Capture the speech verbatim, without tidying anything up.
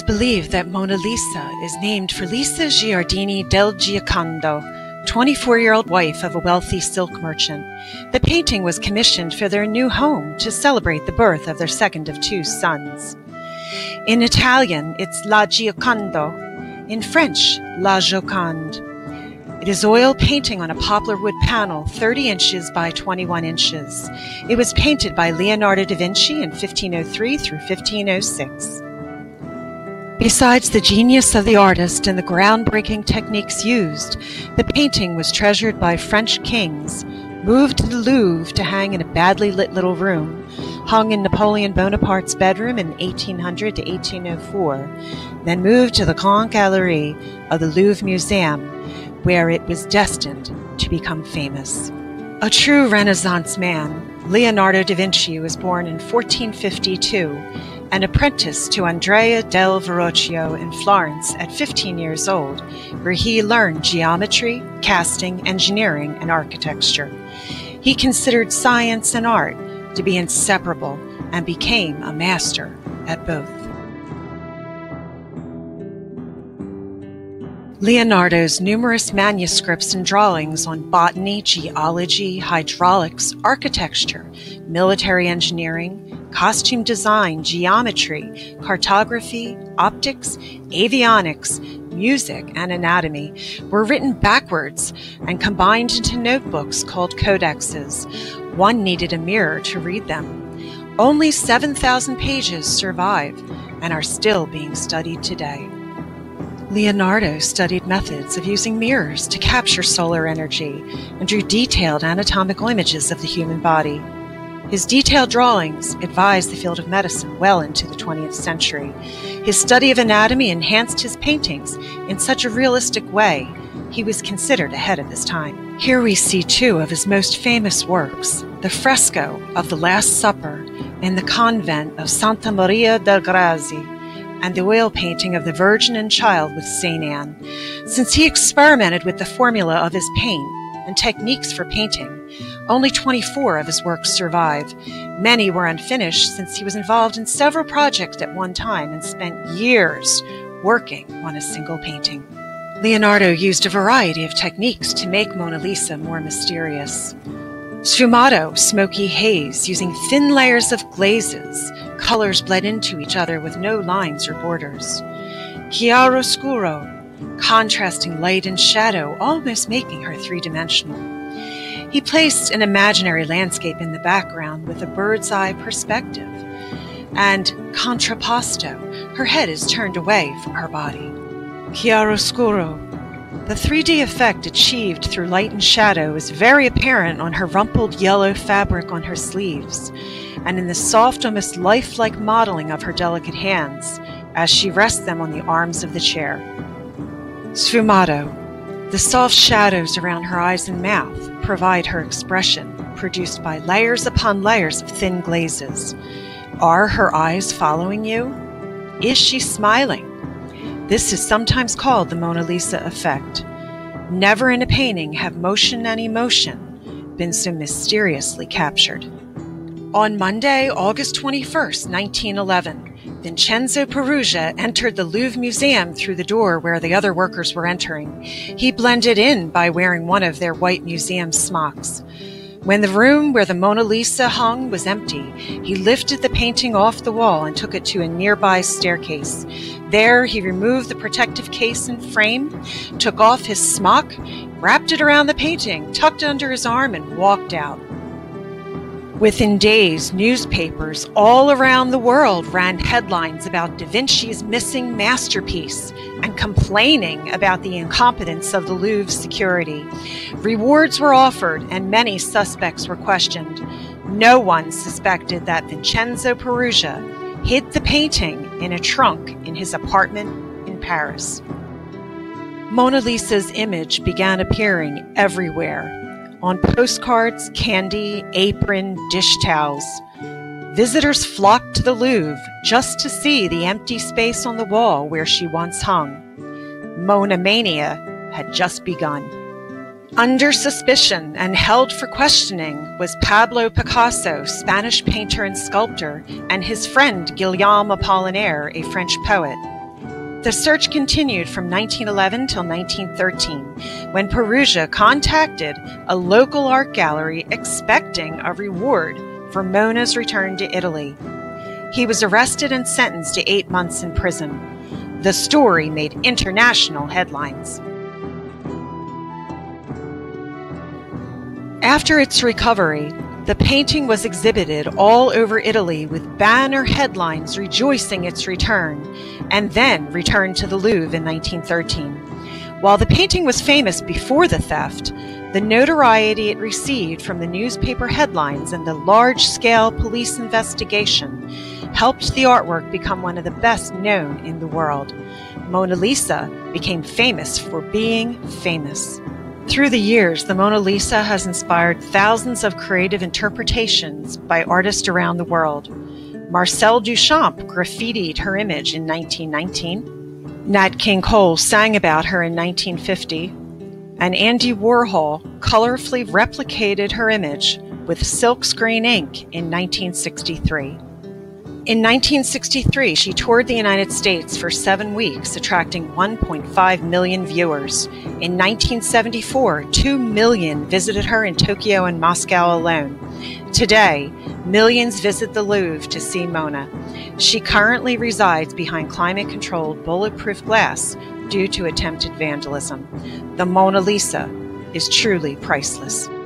believe that Mona Lisa is named for Lisa Giardini del Giocondo, twenty-four-year-old wife of a wealthy silk merchant. The painting was commissioned for their new home to celebrate the birth of their second of two sons. In Italian, it's La Giocondo. In French, La Joconde. It is oil painting on a poplar wood panel, thirty inches by twenty-one inches. It was painted by Leonardo da Vinci in fifteen oh three through fifteen oh six. Besides the genius of the artist and the groundbreaking techniques used, the painting was treasured by French kings, moved to the Louvre to hang in a badly lit little room, hung in Napoleon Bonaparte's bedroom in eighteen hundred to eighteen oh four, then moved to the Grande Galerie of the Louvre Museum, where it was destined to become famous. A true Renaissance man, Leonardo da Vinci was born in fourteen fifty-two, an apprentice to Andrea del Verrocchio in Florence at fifteen years old, where he learned geometry, casting, engineering, and architecture. He considered science and art to be inseparable and became a master at both. Leonardo's numerous manuscripts and drawings on botany, geology, hydraulics, architecture, military engineering, costume design, geometry, cartography, optics, avionics, music, and anatomy were written backwards and combined into notebooks called codexes. One needed a mirror to read them. Only seven thousand pages survive and are still being studied today. Leonardo studied methods of using mirrors to capture solar energy and drew detailed anatomical images of the human body. His detailed drawings advised the field of medicine well into the twentieth century. His study of anatomy enhanced his paintings in such a realistic way, he was considered ahead of his time. Here we see two of his most famous works, the fresco of the Last Supper in the convent of Santa Maria del Grazie, and the oil painting of the Virgin and Child with Saint Anne. Since he experimented with the formula of his paint and techniques for painting, only twenty-four of his works survive. Many were unfinished since he was involved in several projects at one time and spent years working on a single painting. Leonardo used a variety of techniques to make Mona Lisa more mysterious. Sfumato, smoky haze, using thin layers of glazes. Colors bled into each other with no lines or borders. Chiaroscuro, contrasting light and shadow, almost making her three-dimensional. He placed an imaginary landscape in the background with a bird's-eye perspective. And contrapposto, her head is turned away from her body. Chiaroscuro, the three D effect achieved through light and shadow is very apparent on her rumpled yellow fabric on her sleeves, and in the soft, almost lifelike modeling of her delicate hands as she rests them on the arms of the chair. Sfumato, the soft shadows around her eyes and mouth provide her expression, produced by layers upon layers of thin glazes. Are her eyes following you? Is she smiling? This is sometimes called the Mona Lisa effect. Never in a painting have motion and emotion been so mysteriously captured. On Monday, August twenty-first, nineteen eleven, Vincenzo Peruggia entered the Louvre Museum through the door where the other workers were entering. He blended in by wearing one of their white museum smocks. When the room where the Mona Lisa hung was empty, he lifted the painting off the wall and took it to a nearby staircase. There, he removed the protective case and frame, took off his smock, wrapped it around the painting, tucked it under his arm, and walked out. Within days, newspapers all around the world ran headlines about Da Vinci's missing masterpiece and complaining about the incompetence of the Louvre's security. Rewards were offered and many suspects were questioned. No one suspected that Vincenzo Peruggia hid the painting in a trunk in his apartment in Paris. Mona Lisa's image began appearing everywhere. On postcards, candy, apron, dish towels. Visitors flocked to the Louvre just to see the empty space on the wall where she once hung. Mona Mania had just begun. Under suspicion and held for questioning was Pablo Picasso, Spanish painter and sculptor, and his friend Guillaume Apollinaire, a French poet. The search continued from nineteen eleven till nineteen thirteen, when Perugia contacted a local art gallery expecting a reward for Mona's return to Italy. He was arrested and sentenced to eight months in prison. The story made international headlines. After its recovery, the painting was exhibited all over Italy with banner headlines rejoicing its return, and then returned to the Louvre in nineteen thirteen. While the painting was famous before the theft, the notoriety it received from the newspaper headlines and the large-scale police investigation helped the artwork become one of the best known in the world. Mona Lisa became famous for being famous. Through the years, the Mona Lisa has inspired thousands of creative interpretations by artists around the world. Marcel Duchamp graffitied her image in nineteen nineteen. Nat King Cole sang about her in nineteen fifty. And Andy Warhol colorfully replicated her image with silkscreen ink in nineteen sixty-three. In nineteen sixty-three, she toured the United States for seven weeks, attracting one point five million viewers. In nineteen seventy-four, two million visited her in Tokyo and Moscow alone. Today, millions visit the Louvre to see Mona. She currently resides behind climate-controlled bulletproof glass due to attempted vandalism. The Mona Lisa is truly priceless.